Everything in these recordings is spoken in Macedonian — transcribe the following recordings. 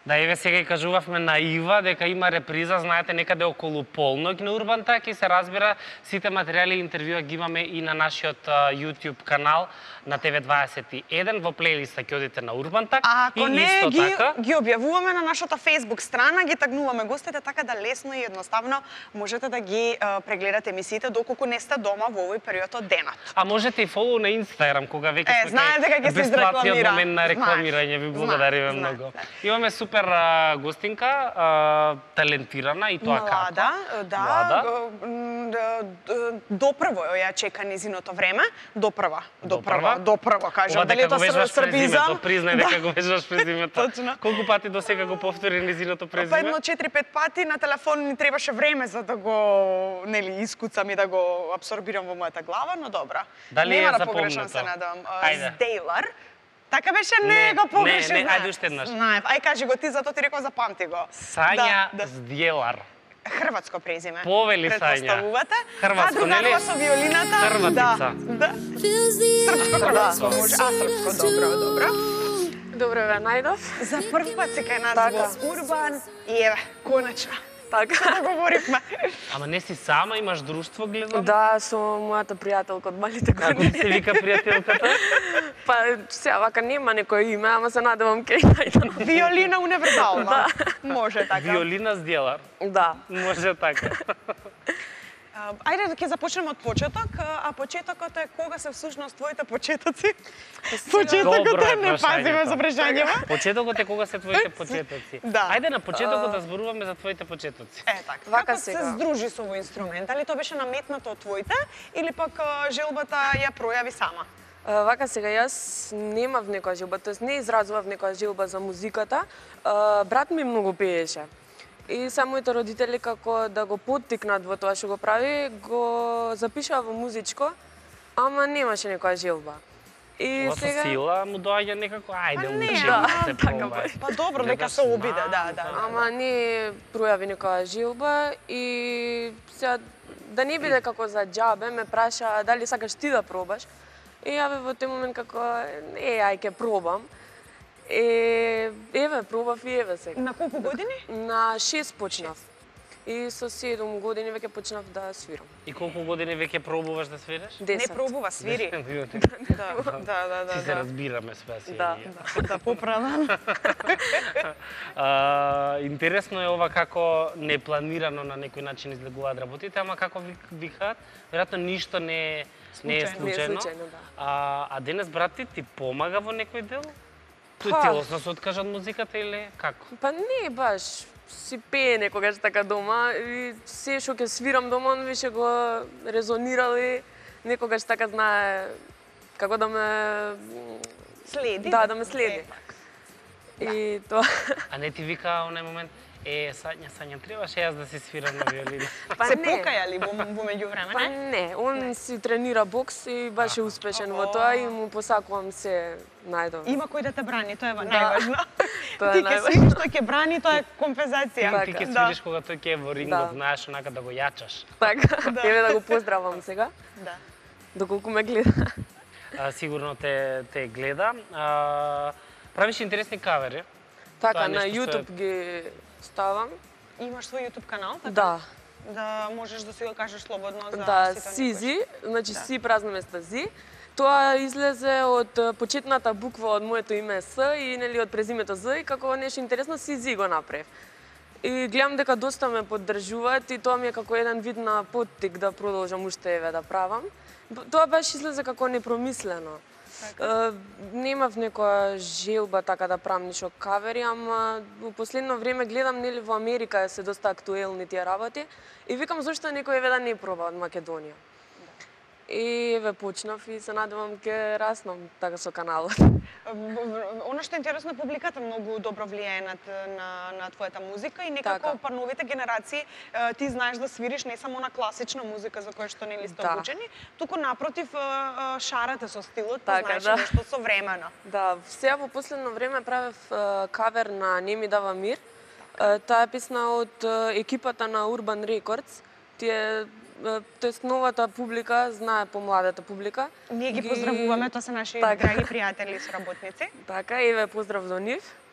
Да, еве сега и кажувавме на Ива дека има реприза, знаете, некаде околу полнок на Урбантак и се разбира сите материјали и интервјуа ги имаме и на нашиот YouTube канал на ТВ21 во плейлиста ќе одите на Урбантак Ако и не исто така ги објавуваме на нашата Facebook страна, ги тагнуваме гостите така да лесно и едноставно можете да ги прегледате емисиите доколку не сте дома во овој период од денот. А можете и фолоу на Инстаграм кога веќе сме знаете дека ќе се изрекламира. бесплатниот момент на рекламирање, ви благодариме многу. Имаме супер гостинка, талентирана и тоа млада, како? да, допрво ја чека незиното време, допрва, кажам, дали тоа србизам? Признај дека го вежбаш презимето. Точно. Колку пати до сега го повтори незиното презиме? Па едно 4-5 пати на телефон ни требаше време за да го, нели, искуцам и да го апсорбирам во мојата глава, но добра. Дали нема е да погрешам запомнето? се надам. Ајде. Сдейлар. Така беше, не го погрешив. Не, ајде уште еднаш. Знаев. Ај кажи го ти, затоа ти реков запамти го. Сања Здјелар. Хрватско презиме. Повели Сања. Предпоставувате. Хрватско, нели? другарова со виолината. Хрватица. Да. Српско, хрватско може. А, српско, добро. Добре ве најдов. За прв пат си кај нас Така. во Урбан и еве, конечно. Така. Да говоривме. Ама не си сама, имаш друштво, гледам? Да, со мојата пријателка од малите Како години. се вика пријателката? Па сега вака нема некој име, ама се надевам ке најдам. Виолина универзална. Може така. Виолина Здјелар. Да. Може така. Ајде да ќе започнеме од почеток, а почетокот е кога се всушност твоите почетоци? Почетокот Добро е е не пазиме прашањето. за прашањева. Почетокот е кога се твоите почетоци. Да. Ајде на почетокот да зборуваме за твоите почетоци. Така. Вака Како сега. се здружи со овој инструмент? Дали тоа беше наметнато од твоите или пак желбата ја пројави сама? Вака сега јас немав некоја желба, тоест не изразував некоја желба за музиката. Брат ми многу пееше. И само моите родители како да го поттикнат во тоа што го прави, го запишаа во музичко, ама немаше некоја желба. И Ова со сила му доаѓа некако, ајде Па не, учи, ама се така пробај. Па добро, Не дека да се обиде, знам, да. Ама не пројави некоја желба и сега да не биде како за џабе, ме праша дали сакаш ти да пробаш. И јаве во тој момент како ај ќе пробам. Еве пробав и еве сега. На колку години? На 6 почнав. И со 7 години веќе почнав да свирам. И колку години веќе пробуваш да свириш? 10. Не пробува, свири. Да. Си се разбираме спаси. Да. Да, поправам. Интересно е ова како непланирано на некој начин излегуваат работите, ама како викаат, веројатно ништо не е случајно. Не е случајно, да. А денес брат ти помага во некој дел? Тој Па. целосно се откажа од музиката или како? Па не баш, си пее некогаш така дома и се што ќе свирам дома, он више го резонирал и некогаш така знае како да ме Следи? да ме следи. И тоа. А не ти вика онај момент, Сања, требаше јас да си свирам на виолина. Па Се не. покаја ли во меѓувреме, Па не? не, он си тренира бокс и баш е успешен во тоа и му посакувам се најдобро. Има кој да те брани, тоа е најважно. Тоа е Ти ќе најважно. свириш, тој ќе брани, тоа е компензација. Ти ќе Да. свириш кога тој ќе е во Да. рингот, знаеш онака да го јачаш. Така, еве да го поздравам сега, Да. доколку ме гледа. Сигурно те гледа. Правиш интересни кавери. Тоа Така, е на нешто што е- YouTube ги ставам. Имаш свој YouTube канал, така? Да, Да можеш да си го кажеш слободно за да, сите Сизи, значи Да. Си празно место Зи. Тоа излезе од почетната буква од моето име С и нели од презимето З и како нешто интересно Сизи го направив. И гледам дека доста ме поддржуваат и тоа ми е како еден вид на поттик да продолжам уште еве да правам. Тоа беше излезе како непромислено. Немав некоја желба така да правам ништо кавери, ама во последно време гледам нели во Америка се доста актуелни тие работи и викам зошто некој еве да не проба од Македонија. И еве почнав и се надевам ќе раснам така со каналот. Она што е интересно, публиката многу добро влијае на твојата музика и некако Така. па новите генерации ти знаеш да свириш не само на класична музика за која што нели сте Да. обучени, туку напротив шарате со стилот, па Така, знаеш да. нешто современо. Да, сега во последно време правев кавер на Не ми дава мир. Таа е песна од екипата на Urban Records. Тие тоест новата публика, знае помладата публика. Ние ги поздравуваме, тоа се наши Така. драги пријатели и соработници. Така, еве поздрав до нив.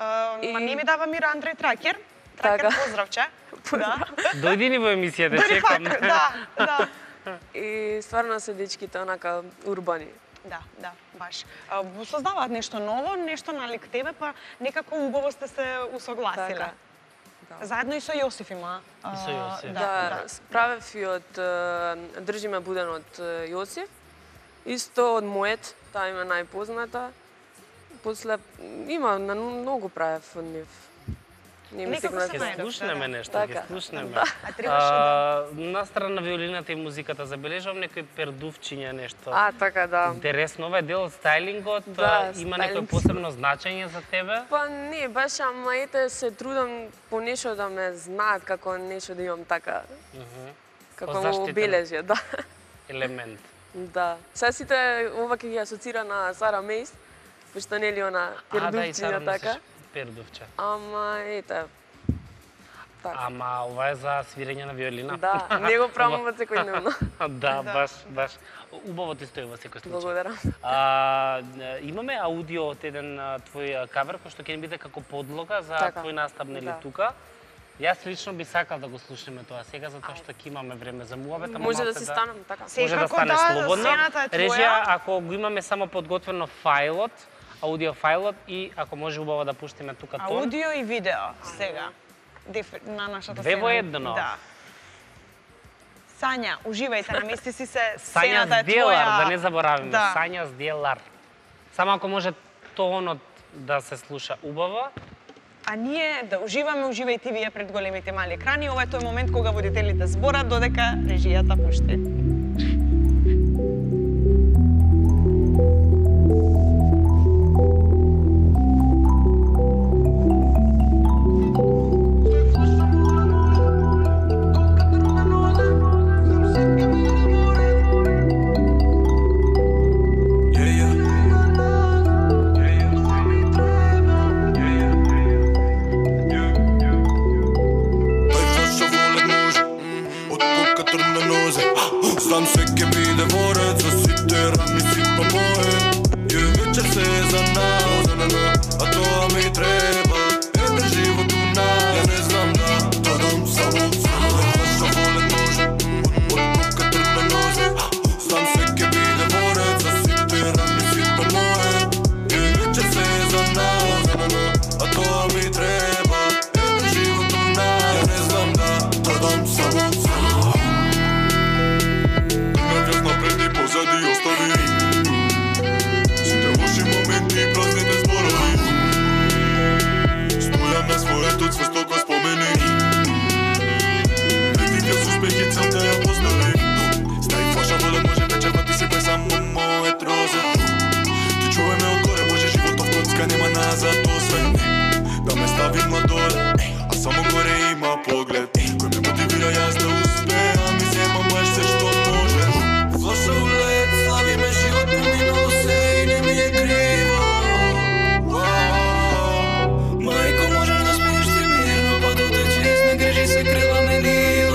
Ма не ми дава мира Андреј Тракер. Така. Тракер, поздравче. Да. Дојди ни во емисијата, Дори чекам. пак, да. И стварно се дечките онака урбани. Да, баш. Создаваат нешто ново, нешто налик тебе, па некако убаво сте се усогласиле. Така. Да. Заедно и со Јосиф има. И со Јосиф. Да, справев и од Држиме буден од Јосиф. Исто од мојет, таа има најпозната. После има на многу правев од нив. Не ми Некако стигна се да најдов. Слушнеме нешто, Така. ќе слушнеме. А требаше да... На страна виолината и музиката забележувам некои пердувчиња нешто. така да. Интересно, ова е дел од стајлингот, Да, има некој стајлинг. посебно значење за тебе? Па не, баш, ама ете се трудам по нешто да ме знаат, како нешто да имам така, како Позаштитен. во обележје, да. Елемент. Да. Сега сите ова ќе ги асоцира на Сара Мейс, пошто нели она Да, и Сара пердувчиња така. носиш пердувче. Ама ете. Така. Ама ова е за свирење на виолина. Да, не го правам во секојдневно. Да, баш. Убаво ти стои во секој случај. Благодарам. Имаме аудио од еден твој кавер кој што ќе ни биде како подлога за Така, твој настап нели да. тука. Јас лично би сакал да го слушнеме тоа сега затоа што ќе имаме време за муабет, ама Може да малце си станам така. Може да Секако стане да, слободно. сцената е твоја. Режија, ако го имаме само подготвено фајлот, аудио фајлот и ако може убаво да пуштиме тука тон. Аудио и видео сега. На нашата Две во сцена. едно. Да. Сања, уживајте, намести си се, Сања сцената е Зделар, твоја. да не заборавиме. Да. Сања Зделар. Само ако може тонот да се слуша убаво. А ние да уживајте вие пред големите мали екрани. Ова е тој момент кога водителите зборат додека режијата пушти. Знам секе биде ворец за сите рани си па моје. Ја вечер се за нас, а тоа ми треба. Еден живот у нас, ја не знам да дадам само зашо волен може. Од тука трне нозе. Знам секе биде ворец за сите рани си па моје. Ја вечер се за нас, а тоа ми треба. Еден живот у нас, ја не знам да дадам само напред и позади остави сите лоши моменти и празните зборови. Стојам на своето цврсто го спомени. Ветите с успехи целта ја постави. Стави флаша вода, може вечерва ти си бе само мојот роза. Ти чувај ме одгоре, може животов коцка нема назад освен да ме стави надоле, а само горе има поглед кој ме мотивира јас да успеам и земам баш се што може. Флаша улет, слави ме живот поминал се и не ми е криво. Мајко, можеш да спиш ти мирно, па да утечеш, не грижи се, крила ме нидо.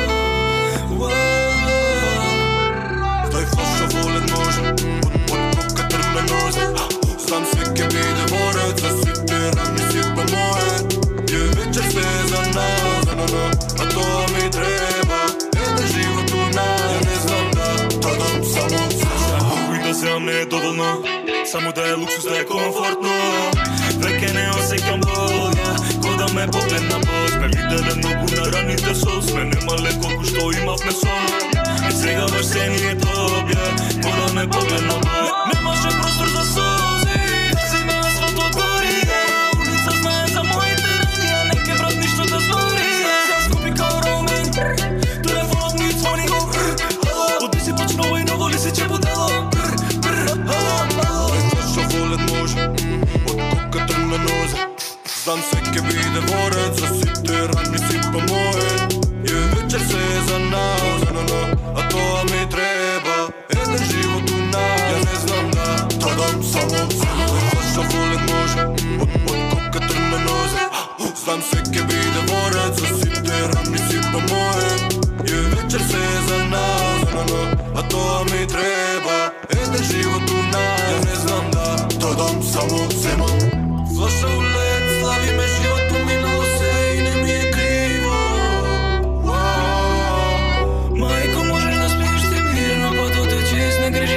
Тој флаша волен може, од кока трне нозе. Знам свеќе биде ворец за сите рани си па моје. Ја вечер се за нас, а тоа ми треба. Еден живот у нас, ја не знам да дадам само и да земам не е доволно, само да е луксус, да е комфортно. Веќе не осекам бол, ко да ме погледна бос. Ме виделе многу на раните со сме, немале колку што имавме сон. И сега баш се ни е добја, ко да ме погледна бол. Немаше простор за сози, зима асфалт отвори. Улица знае за моите рани, а не ке брат ништо да збори. Сега скупи као Ромен, телефонот ми звони го. Оди си почнува и ново ли си че будело. Шо волен може, од кока трне нозе. Знам секе биде ворец за сите рани си па моје. Ја вечер се за нас, а тоа ми треба. Еден живот у нас, ја не знам да дадам само шо волен може, од кока трне нозе. Знам секе биде ворец за сите рани си па моје. Ја вечер се за нас, а тоа ми треба. Еден живот у нас, ја не знам да дадам само земам. Флаша улет,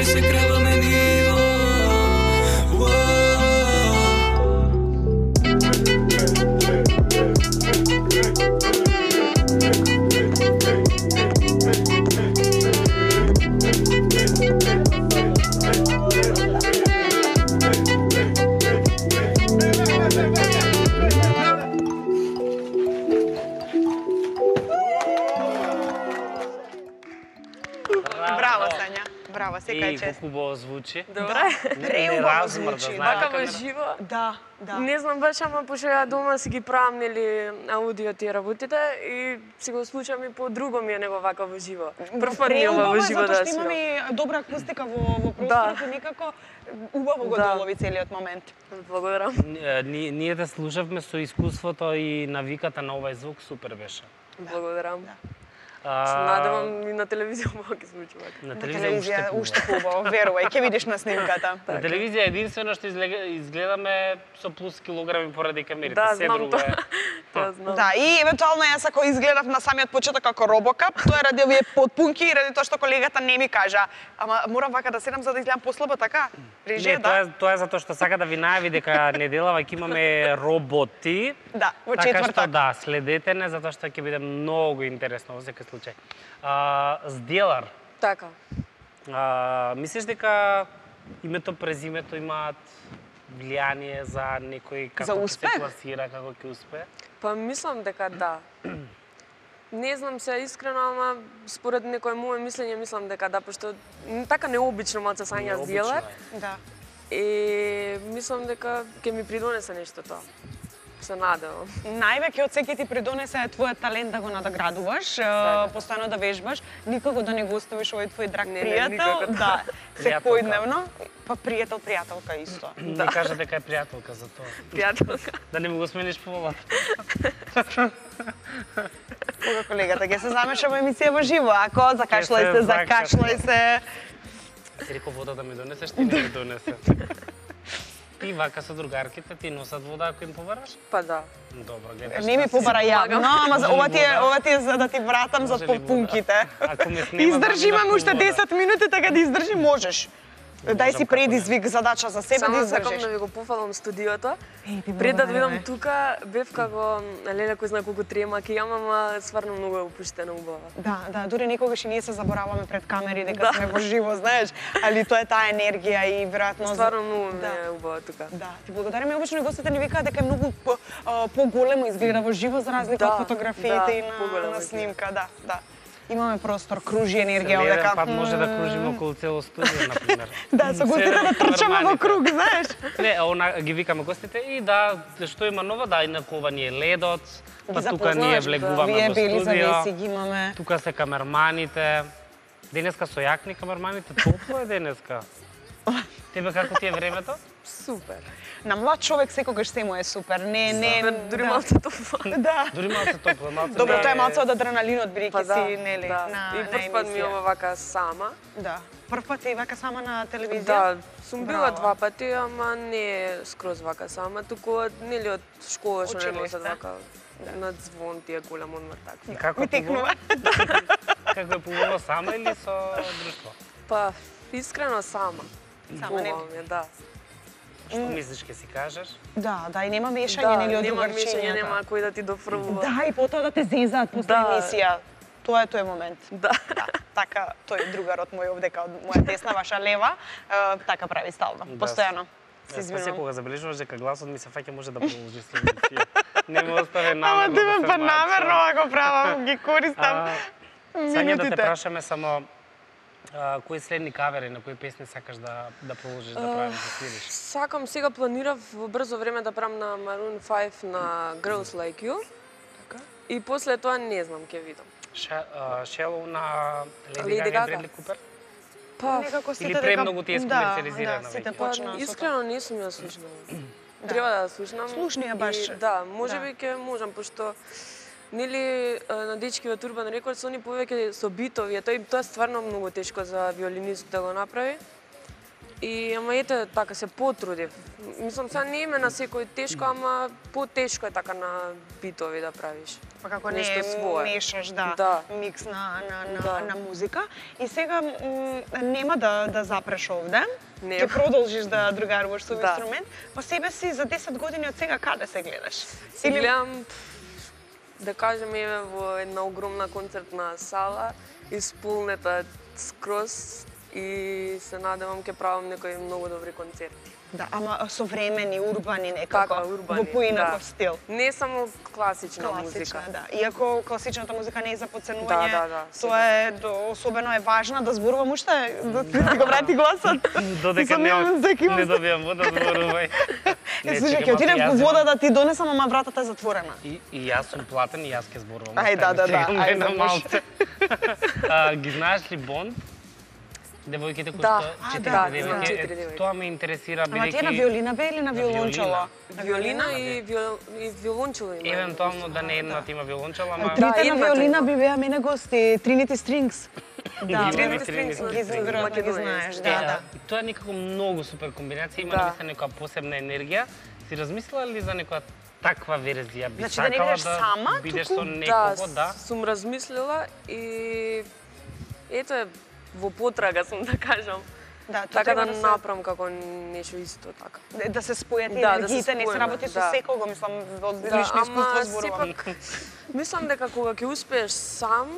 и се креваме ниво. Браво, Сања. Браво, сека е И чест. колку убаво звучи. Добре. Преубаво звучи. Вака во живо. Да, да. Не знам баш, ама пошто ја дома си ги правам, нели, аудио тие работите и си го слушам и по друго ми е него вака во живо. Прв пат ми е ова во живо да затоа што свирам. имаме добра акустика во просторот и некако убаво го Да. долови целиот момент. Благодарам. Ние те слушавме со искуството и навиката на овај звук, супер беше. Благодарам. Се А, надевам и на телевизија моја ќе звучи вака. На На телевизија телевизија уште побаво, верувај, ќе видиш на снимката. На телевизија единствено што изгледаме со плюс килограми поради камерите, Да, се знам друго е. Тоа знам. Да, и евентуално јас ако изгледав на самиот почеток како робокап, тоа е ради овие потпунки и ради тоа што колегата не ми кажа, ама морам вака да седам за да изгледам послабо така. Не, Режија, тоа е затоа што сака да ви најави дека неделава ќе имаме роботи. Да, во Така што четвртак. да, следете не затоа што ќе биде многу интересно во секој случај. Сделар, Така. мислиш дека името, презимето имаат влијание за некој За како ќе успех? се пласира, како ќе успее? Па мислам дека да. Не знам се искрено, ама според некое мое мислење мислам дека да, пошто така необично малце Сања Необично сделар. е. Да. И мислам дека ќе ми придонесе нешто тоа. Се надевам. Највеќе од секи ти придонесе твојот талент да го надоградуваш, постојано да вежбаш, никако да не го оставиш овој твој драг Не, пријател. никако. Да, Пријателка. секојдневно. Па пријателка исто. Не кажа дека е пријателка за тоа. Пријателка. Да не му го смениш полот. Кога колегата ќе се замеша во емисија во живо, ако закашлај се се, закашлај се. Ти рекол вода да ми донесеш, ти не ми донесе. Ти вака со другарките ти носат вода ако им побараш? Па да. Добро, гледаш. Не ми побара јавно, ама Може ли ова ти е за да ти вратам за Може ли вода? потпунките. Ако ме снема, Издржи, дам ми имаме на уште вода. 10 минути, така да издржи можеш. Дај си Можам, како не. предизвик, задача за себе да Само сакам издржиш. да ви го пофалам студиото. Еј, ти Пред да благодариме. видам тука, бев како леле кој знае колку трема ќе имам, ама стварно многу е опуштена убава. Да, дури некогаш и ние се забораваме пред камери дека сме во живо, знаеш, али тоа е таа енергија и веројатно Стварно многу ми Да. е убава тука. Да, ти благодариме. Обично и гостите ни викаат дека е многу поголемо изгледа во живо за разлика Да, од фотографиите да, и поголемо на изгледа. снимка, да. Имаме простор, кружи енергија Еден овдека. пат може да кружиме околу цело студио, например. Да, со гостите да трчаме во круг, знаеш. Не, она ги викаме гостите и да, што има ново, да, инаку ова ни е ледот, па Ги тука ние запознаваш, влегуваме Вие во бели студио. завеси ги имаме. Тука се камерманите. Денеска со јакни камерманите, топло е денеска. Тебе како ти е времето? Супер. На млад човек секогаш се му е супер. Не, Дури да. малце топло. Да. Дури малце топло, малце. Добро, не тоа е малце од адреналинот, бидејќи Па да, си, нели, да. на И прв пат ми емисија. ова вака сама. Да. Прв пат е вака сама на телевизија? Да, сум била Браво. 2 пати, ама не скроз вака сама, туку нели од школа што не Училиште. носат вака на звон тие голем одмор така. И како Ми е пубаво? текнува. Како е пубаво сама или со друштво? Па, искрено сама. Сама, не? Убаво ми е, да. Што мислиш ке си кажеш? Да, и нема мешање, нели, од нема мешање, другарчињата. нема кој да ти дофрвува. Да, и потоа да те зезаат после Да. емисија. Тоа е тој момент. Да. Да, така, тој другарот мој овдека од моја десна, ваша лева, така прави стално, Да. постојано. Се Се извинувам. кога забележуваш дека гласот ми се фаќа може да продолжи следниот. Не ме остави Ама намерно тебе да се па намерно мачам. ако правам, ги користам Сања, да те минутите. прашаме само кои следни кавери, на кои песни сакаш да продолжиш да правиш, да свириш? Сакам сега планирав во брзо време да правам на Maroon 5 на Girls Like You. Така. И после тоа не знам, ќе видам. Shallow на Lady Lady Gaga и Gaga. Бредли Купер? Па, Некако сите Или дека- премногу ти е скомерцијализирана Да, сите веќе? почнаа со искрено не сум ја слушнала. Треба да ја слушнам. Слушни ја баш. И, да, можеби Да. ќе можам, пошто нели на дечки од Urban Records они повеќе со битови, тоа е стварно многу тешко за виолинист да го направи. И ама ете така се потрудив. Мислам сега не име на секој тешко, ама потешко е така на битови да правиш. Па како Нешто не свое. мешаш Да. микс Да. на музика. И сега нема да запреш овде. Нема. Ќе продолжиш да другаруваш со Да. инструмент. По себе си за 10 години од сега каде се гледаш? Се гледам, да кажем, еве во една огромна концертна сала, исполнета скроз и се надевам ќе правам некои многу добри концерти. Да, ама современи, урбани некако, Така, урбани, во поинаков да. стил. Не само класична музика. Класична, да. Иако класичната музика не е за подценување, Да, тоа е особено е важна да зборувам уште, да ти го врати гласот. Додека не добијам вода, зборувај. Слушај, ќе отидем по вода да ти донесам, ама вратата е затворена. И јас сум платен и јас ќе зборувам. Ај, да, ај, на да, малце. Ги знаеш ли Бонд? Девојките кои Да, што да, четири знам, девојки. четири девојки. Тоа ме интересира Ама ти е на бидејќи виолина бе или на виолончело? Виолина и виолончело има. евентуално да не едната има виолончело, ама Трите на едната виолина има. би беа мене гости, Trinity Strings. Да, Trinity веројатно Strings, веројатно ги знаеш, да, да. Тоа е некако многу супер комбинација, има Да. навистина некоја посебна енергија. Си размислила ли за некоја таква верзија? Би Значи да не сакала бидеш сама, бидеш туку со некого, да? сум размислила и ето е во потрага сум да кажам. Да, тоа Така треба да се- направам како нешто исто така. Да се спојат Да, да се енергиите, не се споиме, работи со да. секого, мислам, од Да, лично искуство ама зборувам. сепак мислам дека кога ќе успееш сам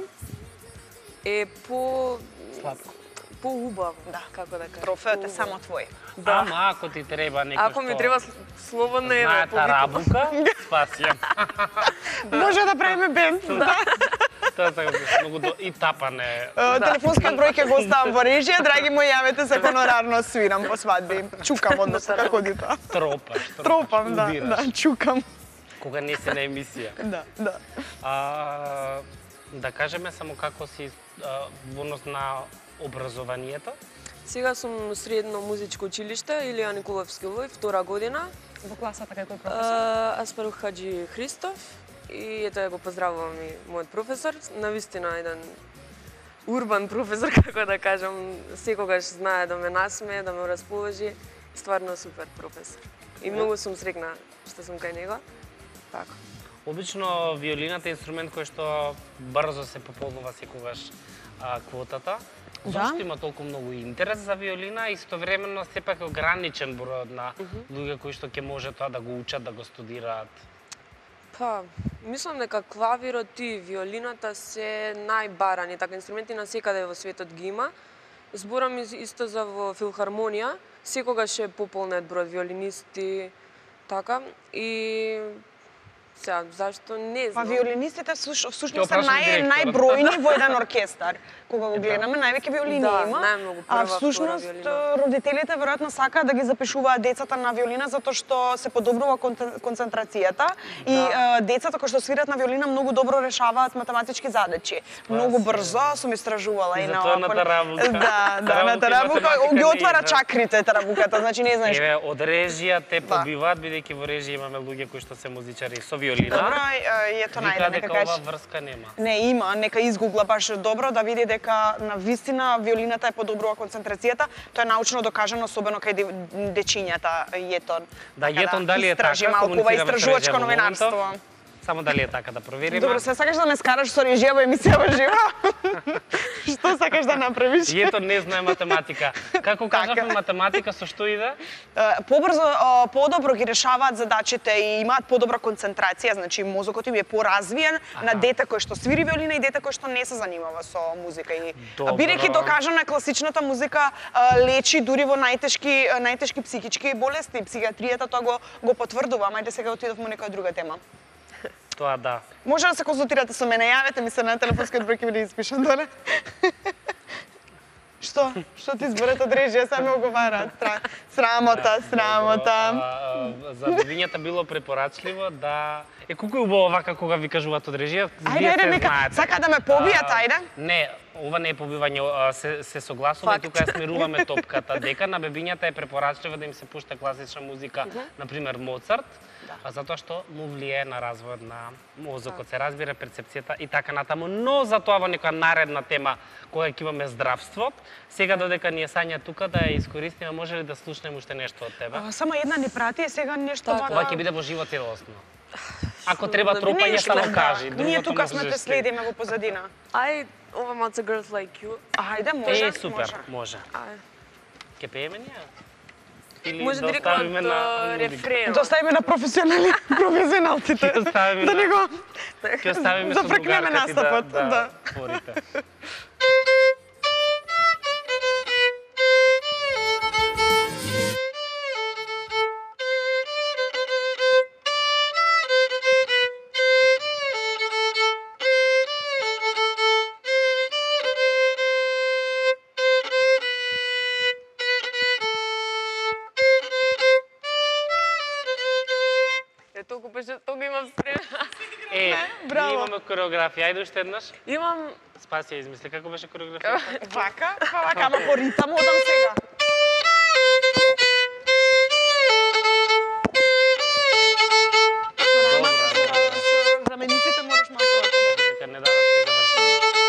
е Сладко. поубаво, Да. како да кажам. Трофеот е поубаво. само твој. Да. Ама ако ти треба некој Ако ми што треба слободно еве знае повикувам. тарабука, спасија. Може да правиме бенд. Да. Тоа се многу и тапане. Телефонскиот број ќе го оставам во режија, драги мои, јавете се хонорарно свирам по свадби. Чукам, односно, како ходи тоа. Тропаш. Тропам, да, удираш. да, чукам. Кога не си на емисија. Да, да. Да кажеме само како си во однос на образованието. Сега сум средно музичко училиште Илија Николовски Лој, втора година. Во класата какој професор? Аспарух Хаджи Христов и ето ја го поздравувам и мојот професор. Навистина еден урбан професор, како да кажам, секогаш знае да ме насмее, да ме расположи. Стварно супер професор. И многу сум срекна што сум кај него. Така. Обично виолината е инструмент кој што брзо се пополнува секогаш квотата. Зошто има толку многу интерес за виолина и истовремено сепак е ограничен бројот на луѓе кои што ќе може тоа да го учат, да го студираат? Па, мислам дека клавирот и виолината се најбарани така инструменти на секаде во светот ги има. Зборам исто за во филхармонија, секогаш е пополнет број виолинисти, така, и сега, зашто не Па знам. виолинистите всушност се прашам директорот. најбројни во еден оркестар. Кога го гледаме, највеќе виолини Да, има. најмногу А прва, всушност втора виолина. родителите веројатно сакаат да ги запишуваат децата на виолина затоа што се подобрува концентрацијата и децата кои што свират на виолина многу добро решаваат математички задачи. Многу брзо сум истражувала и на Затоа на тарабука. Да, да, на Тарабука и тарабука математика ги не отвара идат. чакрите тарабуката, значи не знаеш. Еве, од режија те Да. побиваат, бидејќи во режија имаме луѓе кои што се музичари со виолина. Добро, е тоа Вика најде дека нека ова кажеш. врска нема. Не, има, нека изгугла баш добро да види дека на вистина виолината е подобрува концентрацијата. Тоа е научно докажано, особено кај дечињата јетон. Да, Така јетон дали е така, истражи малку ова комуницираме со истражувачко режија во новинарство. моментов. Само дали е така да провериме. Добро, се сакаш да ме скараш со режија во емисија во живо? Што сакаш да направиш? Јетон не знае математика. Како кажавме Така. математика со што иде? Побрзо, подобро ги решаваат задачите и имаат подобра концентрација, значи мозокот им е поразвиен на дете кој што свири виолина и дете кој што не се занимава со музика. И Добро. бидејќи докажана класичната музика лечи дури во најтешки психички болести, психијатријата тоа го потврдува, ама ајде сега отидовме некоја друга тема. Тоа да. Може да се консултирате со мене, јавете ми се на телефонскиот број ќе ви испишам доле. Што? Што ти зборат од режија, сега ме оговараат. Срамота, срамота. За луѓето било препорачливо да колку е убаво вака кога ви кажуваат од режија. Ајде, нека, сака да ме побијат, ајде. Не, ова не е побивање, се согласува и Факт. тука ја смируваме топката, дека на бебињата е препорачливо да им се пушта класична музика, например Моцарт, затоа што му влијае на развојот на мозокот, се разбира перцепцијата и така натаму, но за тоа во некоја наредна тема која ќе имаме здравство, сега додека ни е Сања тука да ја искористиме, може ли да слушнеме уште нешто од тебе? Само една ни прати сега нешто Така. Ова вака. ќе биде во живо целосно. Ако треба трупање, Нешто, само да. кажи. Ние другото тука сме можеш те ти. следиме во позадина. Ај, ова малце Girls Like You. Ајде, може. Супер, може. Ај. Ќе пееме ние? Или Може да директно оставиме од на рефренот. Да оставиме на професионалците. Ќе оставиме Да на- не го Ќе оставиме Да со прекнеме другарка ти настапот, да да. творите. Толку беше, толку имам спремна. браво. Ние имаме кореографија. Ајде уште еднаш. Имам Спаси ја измисли како беше кореографијата. Вака, па вака, ама по ритам одам сега. Со рамениците мораш малку вака. Дека не дадат ќе завршиме.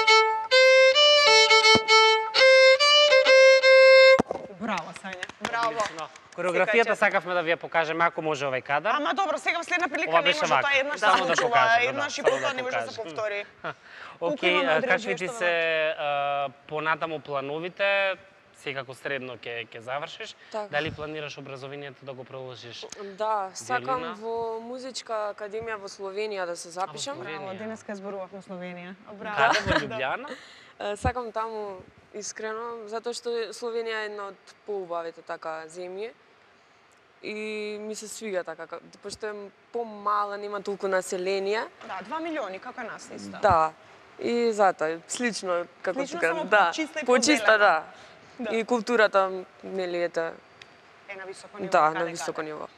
Браво, Сања. Браво. Но, кореографијата сакавме да ви ја покажеме ако може овај кадар. Ама добро, сега следна прилика Ова не беше може вака. тоа еднаш Само се да случува, покажеме, еднаш и само да потоа не може да се покажеме. повтори. Океј, имаме од какви ти режијата, се понатаму плановите? Секако средно ќе завршиш. Така. Дали планираш образованието да го продолжиш? Да, сакам Виолина? во музичка академија во Словенија да се запишам. Словенија. Браво, денеска зборувавме Словенија. Браво. Каде во Љубљана? Сакам таму искрено, затоа што Словенија е една од поубавите така земји. И ми се свига така, пошто е помала, нема толку население. Да, 2 милиони, како нас исто. Да. И затоа слично како Слично, тука, само да. почиста и Почиста, поделена. да. Да. И културата нели ете, Е на високо ниво. да, каде, на каде. високо ниво.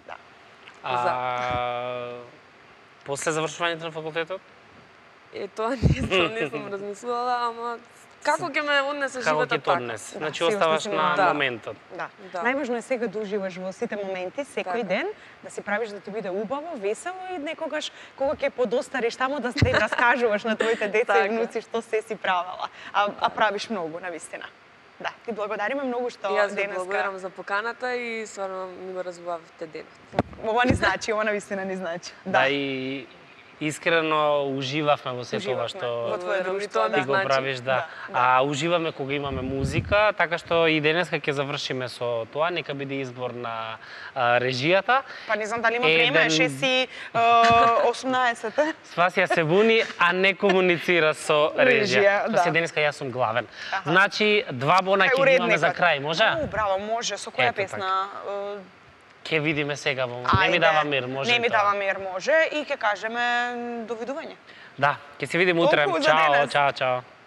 После завршувањето на факултетот? Тоа не сум размислувала, ама како ќе ме однесе Како животот ќе така? однес? Да, Значи си оставаш оставаш на да. моментот. Да. Да. Најважно е сега да уживаш во сите моменти, секој Така. ден, да си правиш да ти биде убаво, весело и некогаш кога ќе подостариш таму да се раскажуваш на твоите деца и Така. внуци што се си правела. А правиш многу, навистина. Да, ти благодариме многу што Јас ви денеска. благодарам за поканата и стварно ми го разбавивте денот. Ова ни значи, ова навистина ни значи. Да, и искрено уживавме во сето ова Уживавме што во твое Благодарам ви, друштво, тоа да. ми ти го значи. правиш, да. Да, А уживаме кога имаме музика, така што и денеска ќе завршиме со тоа, нека биде избор на режијата. Па не знам дали има Еден- време, 6 и 18. Спасија се буни, а не комуницира со Режија, режија. да. Се денеска јас сум главен. Значи, 2 бона Кај ќе ги имаме за уредникот. крај, може? Браво, може. Со која Ето песна? Ќе видиме сега во Не ми Ајде. дава мир, може. Не ми тоа. дава мир, може. И ќе кажеме довидување. Да, ќе се видиме утре. Толку за Чао, денес. чао, чао.